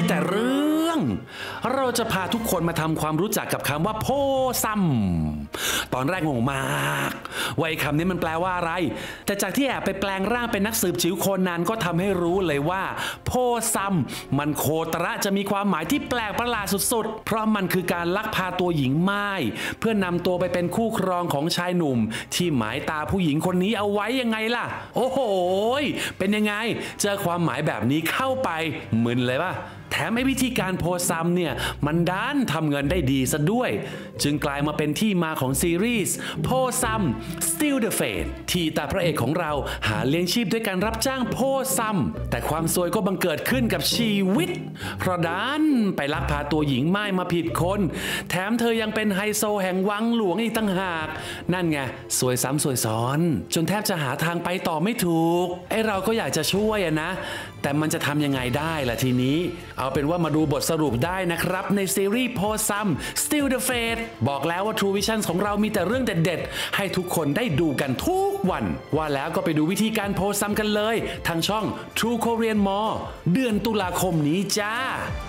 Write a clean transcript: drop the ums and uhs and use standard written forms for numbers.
แต่เรื่องเราจะพาทุกคนมาทำความรู้จักกับคำว่าโพซัมตอนแรกงงมากว่าไอ้คำนี้มันแปลว่าอะไรแต่จากที่แอบไปแปลงร่างเป็นนักสืบจิ๋วโคนันก็ทำให้รู้เลยว่าโพซัมมันโคตระจะมีความหมายที่แปลกประหลาดสุดๆเพราะมันคือการลักพาตัวหญิงม่ายเพื่อนำตัวไปเป็นคู่ครองของชายหนุ่มที่หมายตาผู้หญิงคนนี้เอาไว้ยังไงล่ะโอ้โหเป็นยังไงเจอความหมายแบบนี้เข้าไปมึนเลยป่ะแถมไอ้วิธีการโพซัมเนี่ยมันด้านทำเงินได้ดีซะด้วยจึงกลายมาเป็นที่มาของซีรีส์โพซัม Steal the Fate ที่ตาพระเอกของเราหาเลี้ยงชีพด้วยการรับจ้างโพซัมแต่ความซวยก็บังเกิดขึ้นกับชีวิตเพราะด้านไปลักพาตัวหญิงม่ายมาผิดคนแถมเธอยังเป็นไฮโซแห่งวังหลวงอีกตั้งหากนั่นไงซวยซ้ำซวยซ้อนจนแทบจะหาทางไปต่อไม่ถูกไอ้เราก็อยากจะช่วยนะแต่มันจะทำยังไงได้ล่ะทีนี้เอาเป็นว่ามาดูบทสรุปได้นะครับในซีรีส์โพซัม Steal the Fate บอกแล้วว่า True Vision ของเรามีแต่เรื่องเด็ดๆให้ทุกคนได้ดูกันทุกวันว่าแล้วก็ไปดูวิธีการโพซัมกันเลยทางช่อง True Korean More เดือนตุลาคมนี้จ้า